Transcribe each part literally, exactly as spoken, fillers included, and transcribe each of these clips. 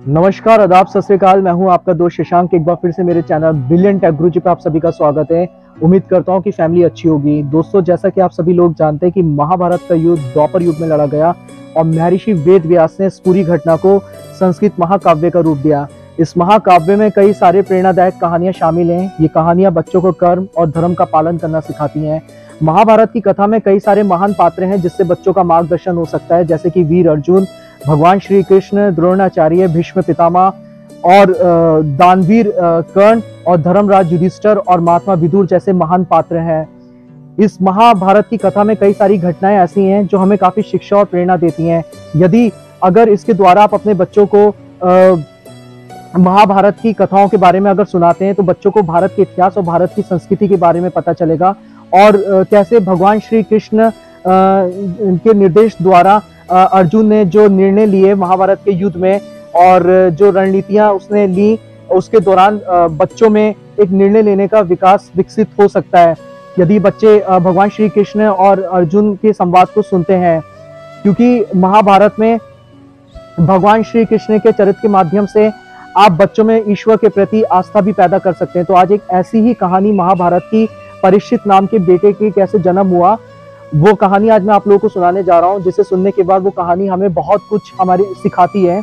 नमस्कार, आदाब, सत श्री अकाल। मैं हूं आपका दोस्त शशांक। एक बार फिर से मेरे चैनल ब्रिलियंट टेक गुरुजी पे आप सभी का स्वागत है। उम्मीद करता हूं कि फैमिली अच्छी होगी। दोस्तों, जैसा कि आप सभी लोग जानते हैं कि महाभारत का युद्ध द्वापर युग में लड़ा गया और महर्षि वेद व्यास ने इस पूरी घटना को संस्कृत महाकाव्य का रूप दिया। इस महाकाव्य में कई सारे प्रेरणादायक कहानियां शामिल हैं। ये कहानियां बच्चों को कर्म और धर्म का पालन करना सिखाती हैं। महाभारत की कथा में कई सारे महान पात्र हैं जिससे बच्चों का मार्गदर्शन हो सकता है, जैसे कि वीर अर्जुन, भगवान श्री कृष्ण, द्रोणाचार्य, भीष्म पितामह और दानवीर कर्ण और धर्मराज युधिष्ठिर और महात्मा विदुर जैसे महान पात्र हैं। इस महाभारत की कथा में कई सारी घटनाएं ऐसी हैं जो हमें काफी शिक्षा और प्रेरणा देती हैं। यदि अगर इसके द्वारा आप अपने बच्चों को आ, महाभारत की कथाओं के बारे में अगर सुनाते हैं तो बच्चों को भारत के इतिहास और भारत की संस्कृति के बारे में पता चलेगा और कैसे भगवान श्री कृष्ण के निर्देश द्वारा अर्जुन ने जो निर्णय लिए महाभारत के युद्ध में और जो रणनीतियां उसने ली, उसके दौरान बच्चों में एक निर्णय लेने का विकास विकसित हो सकता है यदि बच्चे भगवान श्री कृष्ण और अर्जुन के संवाद को सुनते हैं। क्योंकि महाभारत में भगवान श्री कृष्ण के चरित्र के माध्यम से आप बच्चों में ईश्वर के प्रति आस्था भी पैदा कर सकते हैं। तो आज एक ऐसी ही कहानी महाभारत की परीक्षित नाम के बेटे की कैसे जन्म हुआ, वो कहानी आज मैं आप लोगों को सुनाने जा रहा हूं, जिसे सुनने के बाद वो कहानी हमें बहुत कुछ हमारी सिखाती है।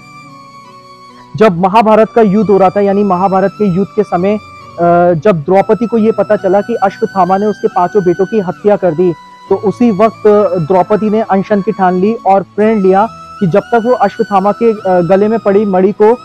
जब महाभारत का युद्ध हो रहा था, यानी महाभारत के युद्ध के समय जब द्रौपदी को ये पता चला कि अश्वत्थामा ने उसके पांचों बेटों की हत्या कर दी, तो उसी वक्त द्रौपदी ने अनशन की ठान ली और प्रण लिया कि जब तक वो अश्वत्थामा के गले में पड़ी मणि को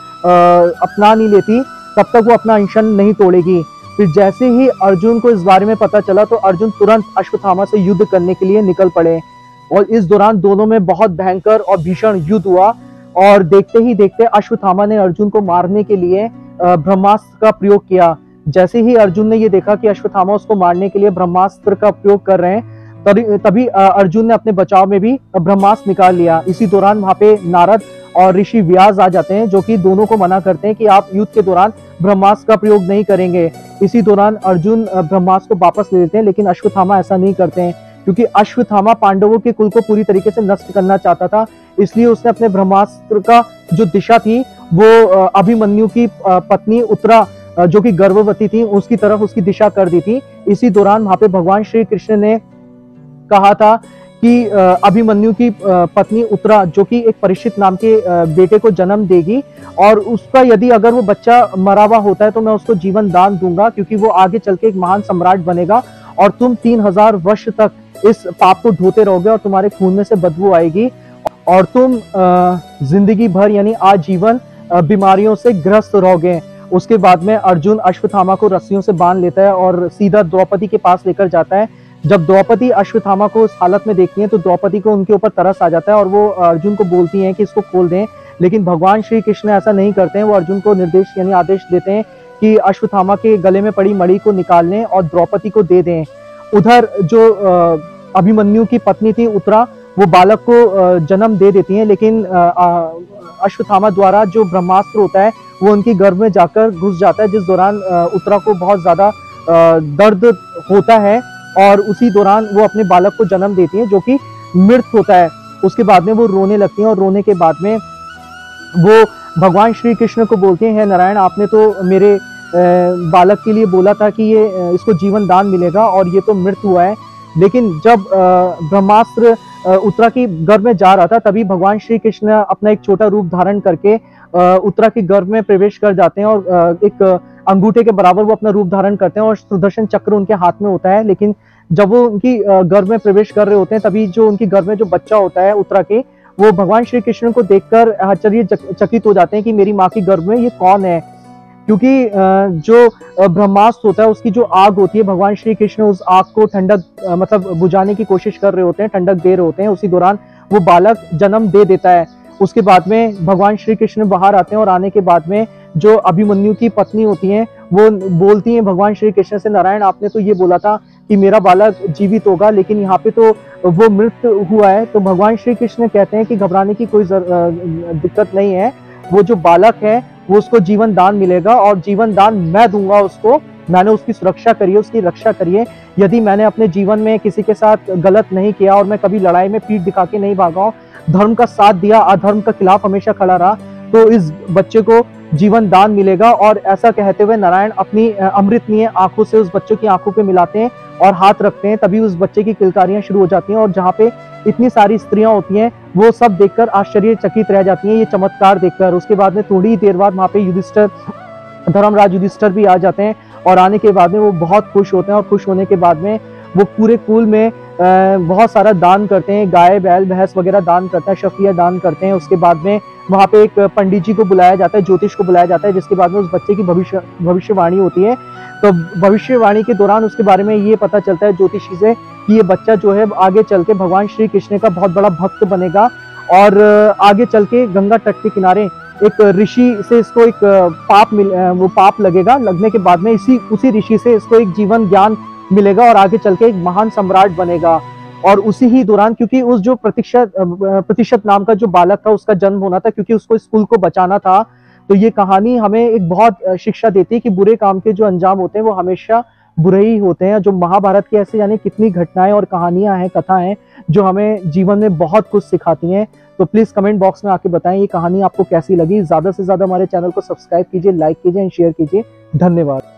अपना नहीं लेती तब तक वो अपना अनशन नहीं तोड़ेगी। फिर जैसे ही अर्जुन को इस बारे में पता चला तो अर्जुन तुरंत अश्वत्थामा से युद्ध करने के लिए निकल पड़े और इस दौरान दोनों में बहुत भयंकर और भीषण युद्ध हुआ और देखते ही देखते अश्वत्थामा ने अर्जुन को मारने के लिए ब्रह्मास्त्र का प्रयोग किया। जैसे ही अर्जुन ने ये देखा कि अश्वत्थामा उसको मारने के लिए ब्रह्मास्त्र का प्रयोग कर रहे हैं, तभी तभी अर्जुन ने अपने बचाव में भी ब्रह्मास्त्र निकाल लिया। इसी दौरान वहां पे नारद और ऋषि व्यास आ जाते हैं, जो कि दोनों को मना करते हैं कि आप युद्ध के दौरान ब्रह्मास्त्र का प्रयोग नहीं करेंगे। इसी दौरान अर्जुन ब्रह्मास्त्र को वापस ले लेते हैं, लेकिन अश्वत्थामा ऐसा नहीं करते हैं क्योंकि अश्वत्थामा पांडवों के कुल को पूरी तरीके से नष्ट करना चाहता था। इसलिए उसने अपने ब्रह्मास्त्र का जो दिशा थी वो अभिमन्यु की पत्नी उत्तरा, जो कि गर्भवती थी, उसकी तरफ उसकी दिशा कर दी थी। इसी दौरान वहां पे भगवान श्री कृष्ण ने कहा था कि अभिमन्यु की पत्नी उत्तरा, जो कि एक परीक्षित नाम के बेटे को जन्म देगी और उसका यदि अगर वो बच्चा मरा हुआ होता है तो मैं उसको जीवन दान दूंगा, क्योंकि वो आगे चल के एक महान सम्राट बनेगा और तुम तीन हजार वर्ष तक इस पाप को धोते रहोगे और तुम्हारे खून में से बदबू आएगी और तुम जिंदगी भर यानी आजीवन बीमारियों से ग्रस्त रहोगे। उसके बाद में अर्जुन अश्वत्थामा को रस्सियों से बांध लेता है और सीधा द्रौपदी के पास लेकर जाता है। जब द्रौपदी अश्वत्थामा को इस हालत में देखती है तो द्रौपदी को उनके ऊपर तरस आ जाता है और वो अर्जुन को बोलती हैं कि इसको खोल दें, लेकिन भगवान श्री कृष्ण ऐसा नहीं करते हैं। वो अर्जुन को निर्देश यानी आदेश देते हैं कि अश्वत्थामा के गले में पड़ी मणि को निकाल लें और द्रौपदी को दे दें। उधर जो अभिमन्यु की पत्नी थी उत्तरा, वो बालक को जन्म दे देती है, लेकिन अश्वत्थामा द्वारा जो ब्रह्मास्त्र होता है वो उनकी गर्भ में जाकर घुस जाता है, जिस दौरान उत्तरा को बहुत ज्यादा दर्द होता है और उसी दौरान वो अपने बालक को जन्म देती है, जो कि मृत होता है। उसके बाद में वो रोने लगती हैं और रोने के बाद में वो भगवान श्री कृष्ण को बोलते हैं, हे नारायण, आपने तो मेरे बालक के लिए बोला था कि ये इसको जीवन दान मिलेगा और ये तो मृत हुआ है। लेकिन जब ब्रह्मास्त्र उत्तरा की गर्भ में जा रहा था तभी भगवान श्री कृष्ण अपना एक छोटा रूप धारण करके उत्तरा की गर्भ में प्रवेश कर जाते हैं और एक अंगूठे के बराबर वो अपना रूप धारण करते हैं और सुदर्शन चक्र उनके हाथ में होता है। लेकिन जब वो उनकी गर्भ में प्रवेश कर रहे होते हैं तभी जो उनकी गर्भ में जो बच्चा होता है उत्तरा के, वो भगवान श्री कृष्ण को देखकर आश्चर्यचकित हो जाते हैं कि मेरी माँ की गर्भ में ये कौन है। क्योंकि जो ब्रह्मास्त्र होता है उसकी जो आग होती है, भगवान श्री कृष्ण उस आग को ठंडक मतलब बुझाने की कोशिश कर रहे होते हैं, ठंडक दे रहे होते हैं। उसी दौरान वो बालक जन्म दे देता है। उसके बाद में भगवान श्री कृष्ण बाहर आते हैं और आने के बाद में जो अभिमन्यु की पत्नी होती हैं वो बोलती हैं भगवान श्री कृष्ण से, नारायण, आपने तो ये बोला था कि मेरा बालक जीवित होगा, लेकिन यहाँ पे तो वो मृत हुआ है। तो भगवान श्री कृष्ण कहते हैं कि घबराने की कोई दिक्कत नहीं है, वो जो बालक है वो उसको जीवन दान मिलेगा और जीवन दान मैं दूंगा उसको। मैंने उसकी सुरक्षा करी है, उसकी रक्षा करी है। यदि मैंने अपने जीवन में किसी के साथ गलत नहीं किया और मैं कभी लड़ाई में पीठ दिखा के नहीं भागा हूं, धर्म का साथ दिया, अधर्म के खिलाफ हमेशा खड़ा रहा, तो इस बच्चे को जीवन दान मिलेगा। और ऐसा कहते हुए नारायण अपनी अमृतनीय आंखों से उस बच्चे की आंखों पे मिलाते हैं और हाथ रखते हैं, तभी उस बच्चे की किलकारियां शुरू हो जाती हैं। और जहाँ पे इतनी सारी स्त्रियां होती हैं वो सब देखकर आश्चर्यचकित रह जाती हैं ये चमत्कार देखकर। उसके बाद में थोड़ी देर बाद वहां पे युधिष्ठिर, धर्मराज युधिष्ठिर भी आ जाते हैं और आने के बाद में वो बहुत खुश होते हैं। और खुश होने के बाद में वो पूरे कुल में बहुत सारा दान करते हैं, गाय बैल भैंस वगैरह दान करते हैं, शफिया दान करते हैं। उसके बाद में वहां पे एक पंडित जी को बुलाया जाता है, ज्योतिष को बुलाया जाता है, जिसके बाद में उस बच्चे की भविष्य भविष्यवाणी होती है। तो भविष्यवाणी के दौरान उसके बारे में ये पता चलता है ज्योतिषी से कि ये बच्चा जो है आगे चल के भगवान श्री कृष्ण का बहुत बड़ा भक्त बनेगा और आगे चल के गंगा तट के किनारे एक ऋषि से इसको एक पाप मिल वो पाप लगेगा। लगने के बाद में इसी उसी ऋषि से इसको एक जीवन ज्ञान मिलेगा और आगे चल के एक महान सम्राट बनेगा। और उसी ही दौरान, क्योंकि उस जो प्रतिशत प्रतिशत नाम का जो बालक था उसका जन्म होना था, क्योंकि उसको स्कूल को बचाना था, तो ये कहानी हमें एक बहुत शिक्षा देती है कि बुरे काम के जो अंजाम होते हैं वो हमेशा बुरे ही होते हैं। जो महाभारत की ऐसे यानी कितनी घटनाएं और कहानियां हैं, कथा हैं जो हमें जीवन में बहुत कुछ सिखाती हैं। तो प्लीज कमेंट बॉक्स में आके बताएं ये कहानी आपको कैसी लगी। ज्यादा से ज्यादा हमारे चैनल को सब्सक्राइब कीजिए, लाइक कीजिए एंड शेयर कीजिए। धन्यवाद।